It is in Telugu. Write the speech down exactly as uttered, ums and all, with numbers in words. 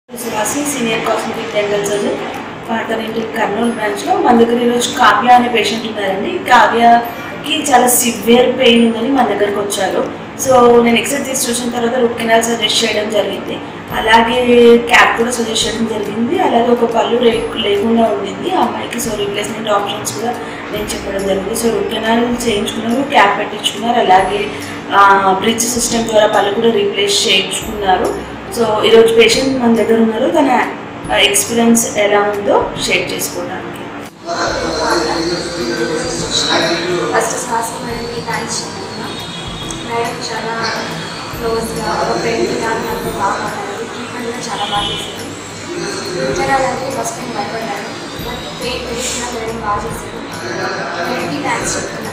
Senior cosmetic dental surgeon, Partha Dental Kurnool branch లో మన దగ్గర ఈరోజు కావ్య అనే పేషెంట్ ఉన్నారండి. కావ్యకి చాలా సివియర్ పెయిన్ ఉందని మన దగ్గరకు వచ్చారు. సో నేను ఎక్స్రే తీసి చూసిన తర్వాత రూట్ కెనాల్ సజెస్ట్ చేయడం జరిగింది, అలాగే క్యాప్ కూడా సజెస్ట్ చేయడం జరిగింది, అలాగే ఒక పళ్ళు లేకుండా ఉండింది ఆ అమ్మాయికి. సో రీప్లేస్మెంట్ ఆప్షన్స్ కూడా నేను చెప్పడం జరిగింది. సో రూట్ కెనాల్ చేయించుకున్నారు, క్యాప్ పెట్టించుకున్నారు, అలాగే బ్రిడ్జ్ సిస్టమ్ ద్వారా పళ్ళు కూడా రీప్లేస్ చేయించుకున్నారు. సో ఈరోజు పేషెంట్ మన దగ్గర ఉన్నారు, తన ఎక్స్పీరియన్స్ ఎలా ఉందో షేర్ చేసుకోవడానికి. ఫస్ట్ శ్వాస మేడంకి థ్యాంక్స్ చెప్తున్నాను. మేడం చాలా క్లోజ్గా ఒక ఫ్రెండ్ కానీ అంత బాగా మాట్లాడారు. ట్రీట్మెంట్ కూడా చాలా బాగా చేశారు. తినాలంటే ఫస్ట్ టైం భయపడ్డాను, బట్ పెయిన్ తెలిసిన మేడం బాగా చేశారు. మేడంకి థ్యాంక్స్ చెప్తున్నాను.